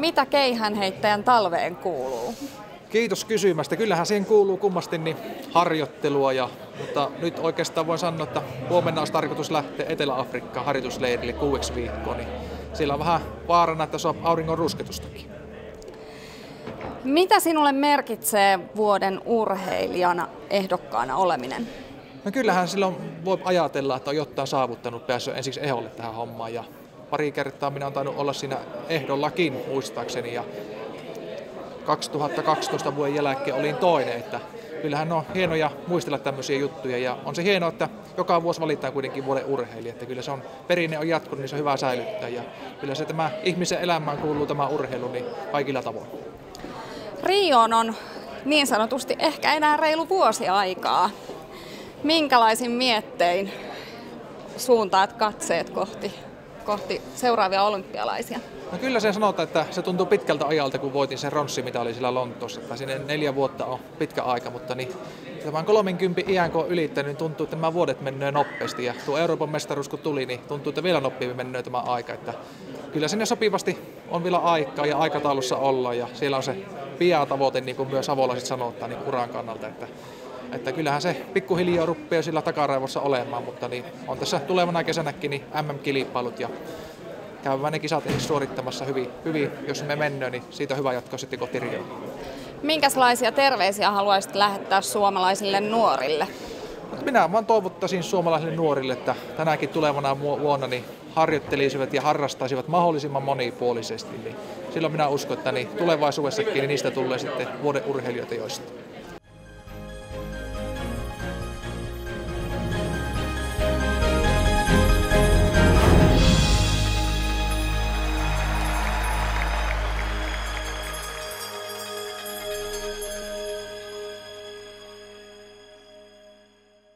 mitä keihänheittäjän talveen kuuluu? Kiitos kysymästä. Kyllähän siihen kuuluu kummasti niin harjoittelua, mutta nyt oikeastaan voin sanoa, että huomenna olisi tarkoitus lähteä Etelä-Afrikkaan harjoitusleirille 6 viikkoa. Niin siellä on vähän vaarana, että saa auringon rusketustakin. Mitä sinulle merkitsee vuoden urheilijana ehdokkaana oleminen? No kyllähän silloin voi ajatella, että on jotain saavuttanut, päässyt ensiksi eholle tähän hommaan. Ja pari kertaa minä olen tainnut olla siinä ehdollakin muistaakseni. Ja 2012 vuoden jälkeen olin toinen, että kyllähän on hienoja muistella tämmöisiä juttuja ja on se hienoa, että joka vuosi valitaan kuitenkin vuoden urheilija, että kyllä se on perinne on jatkunut, niin se on hyvä säilyttää ja kyllä se tämä ihmisen elämään kuuluu tämä urheilu niin kaikilla tavoin. Rioon on niin sanotusti ehkä enää reilu vuosi aikaa. Minkälaisin miettein suuntaat katseet kohti seuraavia olympialaisia? No kyllä se sanotaan, että se tuntuu pitkältä ajalta, kun voitin sen pronssimitalin siellä Lontoossa. Että sinne 4 vuotta on pitkä aika, mutta niin, tämän 30 iän kun on ylittänyt, niin tuntuu, että nämä vuodet menee nopeasti. Ja tuo Euroopan mestaruus kun tuli, niin tuntuu, että vielä nopeammin menee tämä aika. Että kyllä sinne sopivasti on vielä aikaa ja aikataulussa ollaan. Ja siellä on se pian tavoite, niin kuin myös savolaiset sanotaan, niin uran kannalta. Että kyllähän se pikkuhiljaa rupeaa sillä takaraivossa olemaan, mutta niin on tässä tulevana kesänäkin niin MM-kilpailut ja käydään ne kisat suorittamassa hyvin, jos me mennään, niin siitä on hyvä jatkaa sitten kohti Rioa. Minkälaisia terveisiä haluaisit lähettää suomalaisille nuorille? Minä vaan toivottaisin suomalaisille nuorille, että tänäkin tulevana vuonna niin harjoittelisivat ja harrastaisivat mahdollisimman monipuolisesti. Niin silloin minä uskon, että niin tulevaisuudessakin niin niistä tulee sitten vuoden urheilijoita joista.